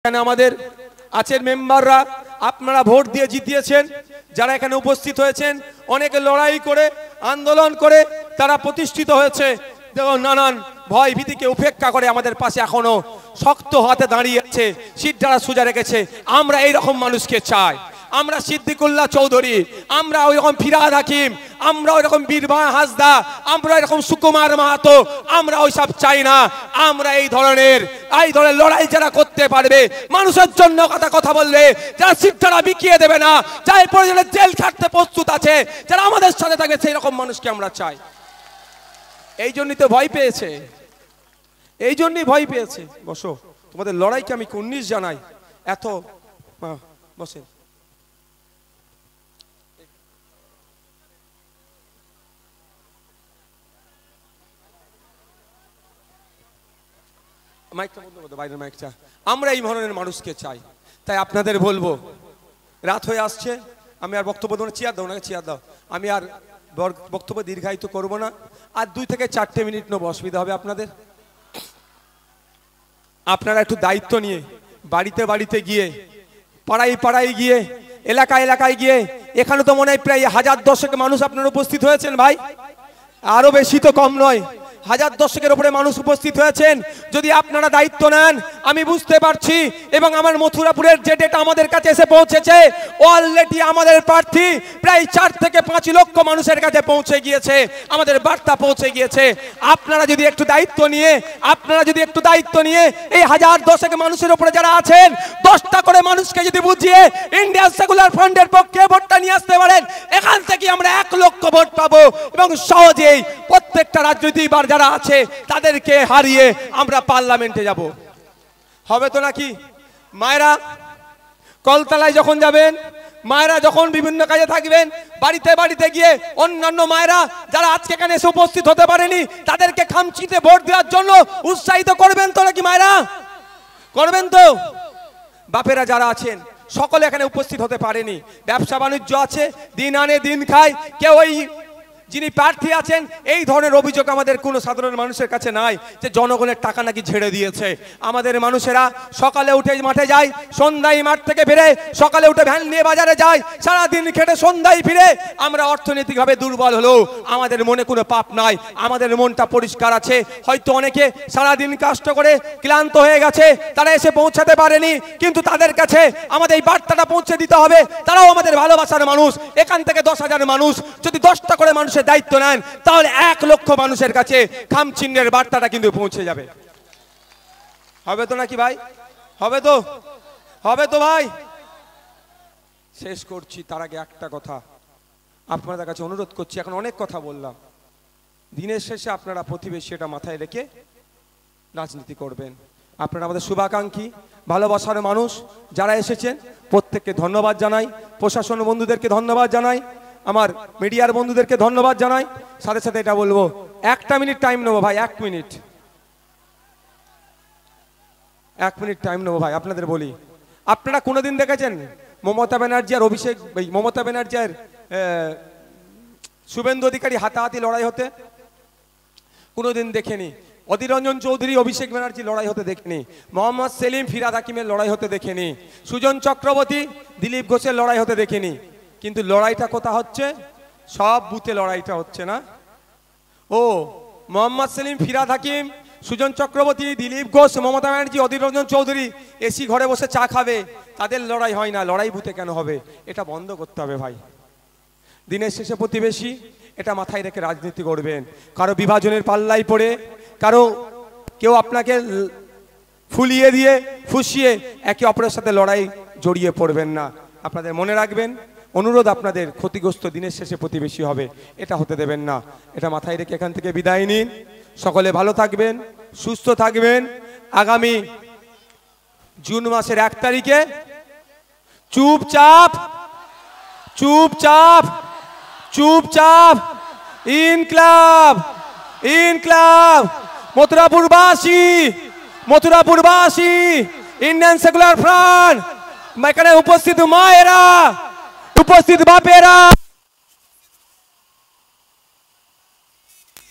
এখানে আমাদের আছেন মেম্বাররা, আপনারা ভোট দিয়ে জিতিয়েছেন, যারা এখানে উপস্থিত হয়েছেন অনেকে লড়াই করে আন্দোলন করে তারা প্রতিষ্ঠিত হয়েছে। দেখুন নানান ভয় ভীতিকে উপেক্ষা করে আমাদের পাশে এখনো শক্ত হাতে দাঁড়িয়ে আছে, সিদ্ধারা সোজা রেখেছে। আমরা এই রকম মানুষকে চাই, আমরা সিদ্দিকুল্লাহ চৌধুরী, আমরা ওই রকম ফিরাদ হাকিম, আমরা ওই রকম বীরভা হাসদা, আমরা এরকম সুকুমার মাহাতো, আমরা ওইসব চাই না। আমরা এই ধরনের লড়াই যারা করতে পারবে, মানুষের জন্য কথা বলবে, যারা সিদ্ধারা বিকিয়ে দেবে না, যাই প্রয়োজনে জেল খাটতে প্রস্তুত আছে, যারা আমাদের সাথে থাকবে, সেই রকম মানুষকে আমরা চাই। এই জন্যই তো ভয় পেয়েছে, এই জন্যই ভয় পেয়েছে। বসো, তোমাদের লড়াইকে আমি কুর্নিশ জানাই। এত বসে মাইকটা বন্ধ করো, বাইরের মাইকটা। আমরা এই ধরনের মানুষকে চাই। তাই আপনাদের বলবো, রাত হয়ে আসছে, আমি আর বক্তব্য দেবো না। চেয়ার দাও, ওনাকে চেয়ার দাও। আমি আর বক্তব্য দীর্ঘায়িত করবো না। আর 2 থেকে 4 মিনিট নেবো, অসুবিধা হবে আপনাদের। আপনারা একটু দায়িত্ব নিয়ে বাড়িতে বাড়িতে গিয়ে, পাড়ায় পাড়ায় গিয়ে, এলাকায় এলাকায় গিয়ে, এখানে তো মনে হয় প্রায় 1000-1000 মানুষ আপনারা উপস্থিত হয়েছেন ভাই, আরো বেশি তো কম নয়, 1000-1000 উপরে মানুষ উপস্থিত হয়েছেন। যদি আপনারা দায়িত্ব নেন, আমি বুঝতে পারছি। এবং আমার মথুরাপুরের যে ডেটা আমাদের কাছে এসে পৌঁছেছে, অলরেডি আমাদের প্রার্থী প্রায় 4 থেকে 5 লক্ষ মানুষের কাছে পৌঁছে গিয়েছে, আমাদের বার্তা পৌঁছে গিয়েছে। আপনারা যদি একটু দায়িত্ব নিয়ে এই 1000-1000 মানুষের উপরে যারা আছেন, 10টা করে মানুষকে যদি বুঝিয়ে ইন্ডিয়ান সেকুলার ফ্রন্টের পক্ষে ভোটটা নিয়ে আসতে পারেন, এখান থেকে আমরা 1 লক্ষ ভোট পাবো এবং সহজেই প্রত্যেকটা রাজনৈতিক যারা আছে তাদেরকে হারিয়ে আমরা পার্লামেন্টে যাব। হবে তো নাকি? মায়েরা কলতলায় যখন যাবেন, মায়েরা যখন বিভিন্ন কাজে থাকবেন, বাড়িতে বাড়িতে গিয়ে অন্যান্য মায়েরা যারা আজকে এখানে এসে উপস্থিত হতে পারেনি, তাদেরকে খামচিতে ভোট দেওয়ার জন্য উৎসাহিত করবেন তো নাকি? মায়েরা করবেন তো? বাপেরা যারা আছেন সকলে এখানে উপস্থিত হতে পারেনি, ব্যবসা বাণিজ্য আছে, দিন আনে দিন খায়, কেউ ওই যিনি প্রার্থী আছেন এই ধরনের অভিযোগ আমাদের কোনো সাধারণ মানুষের কাছে নাই যে জনগণের টাকা নাকি ঝেড়ে দিয়েছে। আমাদের মানুষেরা সকালে উঠে মাঠে যায়, সন্ধ্যায় মাঠ থেকে ফিরে, সকালে উঠে ভ্যান নিয়ে বাজারে যায়, সারাদিন খেটে সন্ধ্যায় ফিরে। আমরা অর্থনৈতিকভাবে দুর্বল হলেও আমাদের মনে কোনো পাপ নাই, আমাদের মনটা পরিষ্কার আছে। হয়তো অনেকে সারাদিন কষ্ট করে ক্লান্ত হয়ে গেছে, তারা এসে পৌঁছাতে পারেনি, কিন্তু তাদের কাছে আমাদের এই বার্তাটা পৌঁছে দিতে হবে। তারাও আমাদের ভালোবাসার মানুষ। এখান থেকে 10,000 মানুষ যদি 10টা করে মানুষের দায়িত্ব নেন, তাহলে 1 লক্ষ মানুষের কাছে খামচিহ্নের বার্তাটা কিন্তু পৌঁছে যাবে। হবে তো নাকি ভাই? হবে তো ভাই? শেষ করছি, তার আগে একটা কথা আপনাদের কাছে অনুরোধ করছি। এখন অনেক কথা বললাম, দিনের শেষে আপনারা প্রতিবেশী এটা মাথায় রেখে রাজনীতি করবেন। আপনারা আমাদের শুভাকাঙ্ক্ষী, ভালোবাসার মানুষ। যারা এসেছেন প্রত্যেককে ধন্যবাদ জানাই, প্রশাসন বন্ধুদেরকে ধন্যবাদ জানাই, আমার মিডিয়ার বন্ধুদেরকে ধন্যবাদ জানাই। সাথে সাথে এটা বলবো, 1 মিনিট টাইম নেবো ভাই, 1 মিনিট টাইম নেবো ভাই। আপনাদের বলি, আপনারা কোনোদিন দেখেছেন মমতা ব্যানার্জি আর মমতা ব্যানার্জি আর শুভেন্দু অধিকারী হাতাহাতি লড়াই হতে? কোনোদিন দেখেনি। অধীর রঞ্জন চৌধুরী অভিষেক ব্যানার্জি লড়াই হতে দেখেনি। মোহাম্মদ সেলিম ফিরাদ হাকিমের লড়াই হতে দেখেনি। সুজন চক্রবর্তী দিলীপ ঘোষের লড়াই হতে দেখেনি। কিন্তু লড়াইটা কোথা হচ্ছে? সব বুথে লড়াইটা হচ্ছে না? ও মোহাম্মদ সেলিম, ফিরাদ হাকিম, সুজন চক্রবর্তী, দিলীপ ঘোষ, মমতা ব্যানার্জি, অধীর রঞ্জন চৌধুরী এসি ঘরে বসে চা খাবে, তাদের লড়াই হয় না। লড়াই বুথে কেন হবে? এটা বন্ধ করতে হবে ভাই। দিনের শেষে প্রতিবেশী, এটা মাথায় রেখে রাজনীতি করবেন। কারো বিভাজনের পাল্লাই পড়ে, কেউ আপনাকে ফুলিয়ে দিয়ে ফুসিয়ে একে অপরের সাথে লড়াই জড়িয়ে পড়বেন না। আপনাদের মনে রাখবেন, অনুরোধ আপনাদের, ক্ষতিগ্রস্ত দিনের শেষে প্রতিবেশী হবে, এটা হতে দেবেন না। এটা মাথায় রেখে এখান থেকে বিদায় নিন। সকলে ভালো থাকবেন, সুস্থ থাকবেন। আগামী জুন মাসের 1 তারিখে চুপচাপ ইনকলাব মথুরাপুরবাসী ইন্ডিয়ান সেকুলার ফ্রন্ট, এখানে উপস্থিত মায়েরা, উপস্থিত বাপেরা,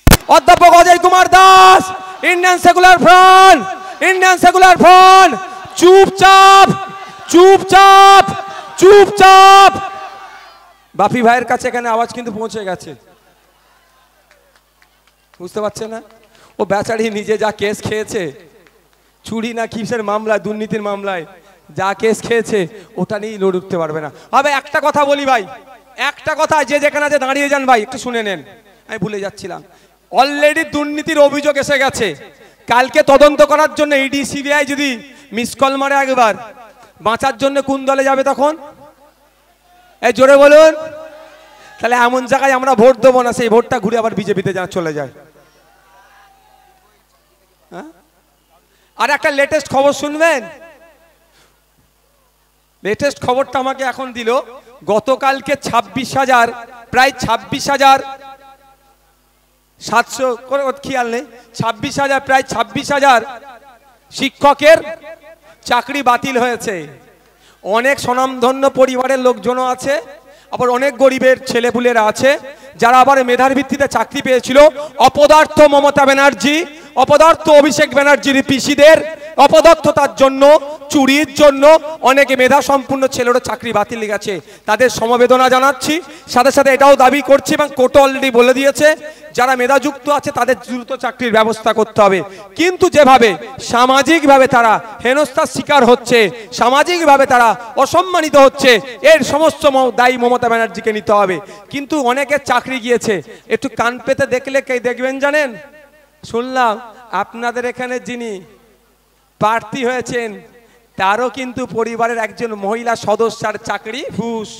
অধ্যাপক Ajay Kumar Das, Indian secular front চুপচাপ চুপচাপ চুপচাপ। বাপি ভাইয়ের কাছে এখানে আওয়াজ কিন্তু পৌঁছে গেছে, বুঝতে পারছে না? ও বেচারি নিজে যা কেস খেয়েছে, চুরি না কিসের মামলায়, দুর্নীতির মামলায় যা কেস খেয়েছে, ওটা নিয়েই লড়ে উঠতে পারবে না। হবে একটা কথা বলি ভাই, একটা কথা, যে যেখানে আছে দাঁড়িয়ে যান ভাই, একটু শুনে নেন। আমি ভুলে যাচ্ছিলাম, অলরেডি দুর্নীতির অভিযোগ এসে গেছে। কালকে তদন্ত করার জন্য ইডি সিবিআই যদি মিস কল মারে একবার, বাঁচার জন্য কোন দলে যাবে তখন? এই জোরে বলুন। তাহলে এমন জায়গায় আমরা ভোট দেবো না, সেই ভোটটা ঘুরে আবার বিজেপিতে চলে যায়। আর একটা লেটেস্ট খবর শুনবেন, লেটেস্ট খবরটা আমাকে এখন দিল। গতকালকে 26,000, প্রায় 26,700, খেয়াল নেই, 26,000, প্রায় 26,000 শিক্ষকের চাকরি বাতিল হয়েছে। অনেক স্বনামধন্য পরিবারের লোকজনও আছে, আবার অনেক গরিবের ছেলেপুলেরা আছে যারা আবার মেধার ভিত্তিতে চাকরি পেয়েছিল। অপদার্থ মমতা ব্যানার্জি, অপদার্থ অভিষেক ব্যানার্জির পিসিদের অপদর্থতার জন্য, চুরির জন্য অনেকে মেধা সম্পূর্ণ ছেলেরও চাকরি বাতিল গেছে। তাদের সমবেদনা জানাচ্ছি, সাথে সাথে এটাও দাবি করছি, এবং কোর্ট অলরেডি বলে দিয়েছে যারা মেধাযুক্ত আছে তাদের দ্রুত চাকরির ব্যবস্থা করতে হবে। কিন্তু যেভাবে সামাজিকভাবে তারা হেনস্থার শিকার হচ্ছে, সামাজিকভাবে তারা অসম্মানিত হচ্ছে, এর সমস্ত দায়ী মমতা ব্যানার্জিকে নিতে হবে। কিন্তু অনেকের চাকরি গিয়েছে, একটু কান পেতে দেখলে কে দেখবেন জানেন? শুনলাম আপনাদের এখানে যিনি প্রার্থী হয়েছেন তারও কিন্তু পরিবারের একজন মহিলা সদস্যার চাকরি ফুস।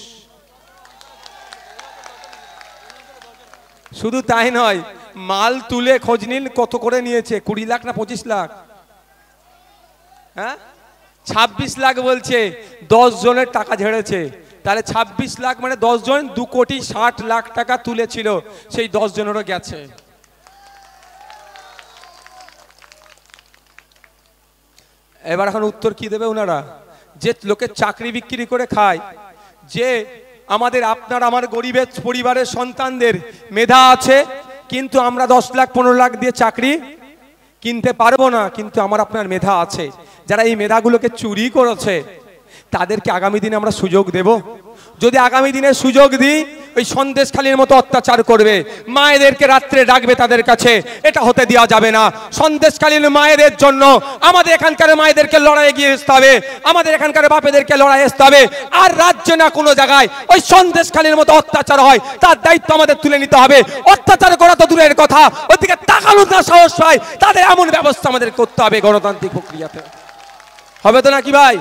শুধু তাই নয়, মাল তুলে খোঁজ নিন কত করে নিয়েছে, 20 লাখ না 25 লাখ? হ্যাঁ, 26 লাখ বলছে, 10 জনের টাকা ঝেড়েছে। তাহলে 26 লাখ মানে 10 জন, 2,60,00,000 টাকা তুলেছিল, সেই 10 জনেরও গেছে। এবার এখন উত্তর কি দেবে ওনারা? যে লোকের চাকরি বিক্রি করে খায়, যে আমাদের আপনার আমার গরিবের পরিবারের সন্তানদের মেধা আছে, কিন্তু আমরা 10 লাখ 15 লাখ দিয়ে চাকরি কিনতে পারবো না, কিন্তু আমার আপনার মেধা আছে, যারা এই মেধাগুলোকে চুরি করেছে, তাদেরকে আগামী দিনে আমরা সুযোগ দেব? যদি আগামী দিনে সুযোগ দিই, ওই সন্দেশখালীর মতো অত্যাচার করবে, মায়েদেরকে রাত্রে ডাকবে তাদের কাছে, এটা হতে দেওয়া যাবে না। সন্দেশখালীর মায়েদের জন্য আমাদের এখানকার মায়েদেরকে লড়াই গিয়ে আসতে হবে, আমাদের এখানকার বাপেদেরকে লড়াই আসতে হবে। আর রাজ্যে না কোনো জায়গায় ওই সন্দেশখালীর মতো অত্যাচার হয়, তার দায়িত্ব আমাদের তুলে নিতে হবে। অত্যাচার করা তো দূরের কথা, ওদিকে তাকানোর না সাহস পায়, তাদের এমন ব্যবস্থা আমাদের করতে হবে গণতান্ত্রিক প্রক্রিয়াতে। হবে তো নাকি ভাই?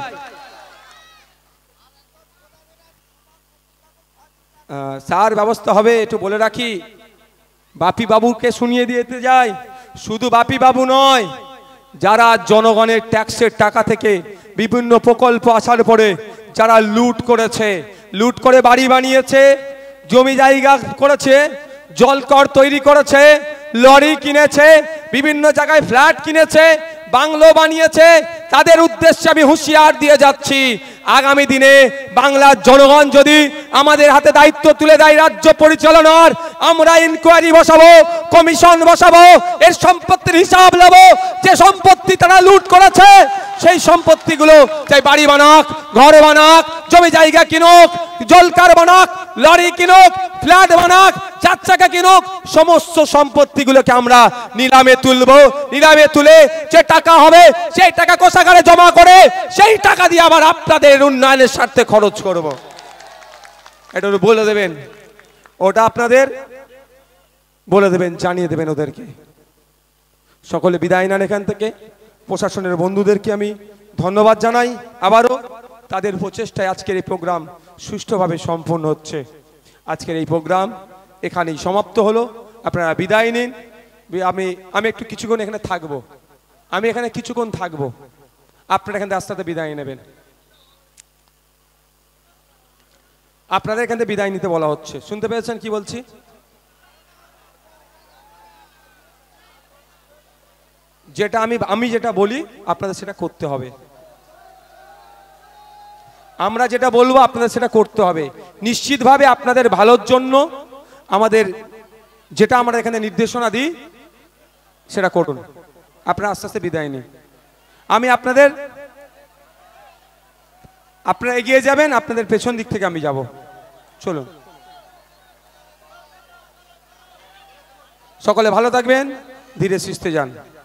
স্যার ব্যবস্থা হবে, একটু বলে রাখি, বাপি বাবুকে শুনিয়ে দিতে যাই, শুধু বাপি বাবু নয়, যারা জনগণের ট্যাক্সের টাকা থেকে বিভিন্ন প্রকল্প আসার পরে যারা লুট করেছে, লুট করে বাড়ি বানিয়েছে, জমি জায়গা করেছে, জলকর তৈরি করেছে, লরি কিনেছে, বিভিন্ন জায়গায় ফ্ল্যাট কিনেছে, বাংলো বানিয়েছে, তাদের উদ্দেশ্যে আমি হুঁশিয়ার দিয়ে যাচ্ছি, আগামী দিনে বাংলার জনগণ যদি আমাদের হাতে দায়িত্ব তুলে দেয় রাজ্য পরিচালনার, আমরা ইনকোয়ারি বসাবো, কমিশন বসাবো, এর সম্পত্তির হিসাব নেব। যে সম্পত্তি তারা লুট করেছে, সেই সম্পত্তিগুলো চাই বাড়ি বানাক, ঘর বানাক, জমি জায়গা কিনুক, জলকার বানাক, লরি কিনুক, ফ্ল্যাট বানাক, 4 চাকা কিনুক, সমস্ত সম্পত্তিগুলোকে আমরা নিলামে তুলবো। নিলামে তুলে যে টাকা হবে, সেই টাকা কোষাগারে জমা করে সেই টাকা দিয়ে আবার আপনাদের উন্নয়নের স্বার্থে খরচ করব। এটা বলে দেবেন, ওটা আপনাদের বলে দেবেন, জানিয়ে দেবেন ওদেরকে। সকলে বিদায় নেন এখান থেকে। প্রশাসনের বন্ধুদেরকে আমি ধন্যবাদ জানাই আবারও, তাদের প্রচেষ্টায় আজকের এই প্রোগ্রাম সুষ্ঠুভাবে সম্পন্ন হচ্ছে। আজকের এই প্রোগ্রাম এখানেই সমাপ্ত হলো, আপনারা বিদায় নিন। আমি একটু কিছুক্ষণ এখানে থাকবো, আমি এখানে কিছুক্ষণ থাকবো, আপনারা এখান থেকে আস্তে আস্তে বিদায় নেবেন। আপনাদের এখান থেকে বিদায় নিতে বলা হচ্ছে, শুনতে পেয়েছেন কি বলছি? যেটা আমি যেটা বলি আপনাদের সেটা করতে হবে, আমরা যেটা বলবো আপনাদের সেটা করতে হবে। নিশ্চিতভাবে আপনাদের ভালোর জন্য আমাদের যেটা আমরা এখানে নির্দেশনা দিই সেটা করুন। আপনারা আস্তে আস্তে বিদায় নিন। আমি আপনাদের আপনারা এগিয়ে যাবেন, আপনাদের পেছন দিক থেকে আমি যাব। চলুন, সকলে ভালো থাকবেন, ধীরে সুস্থে যান।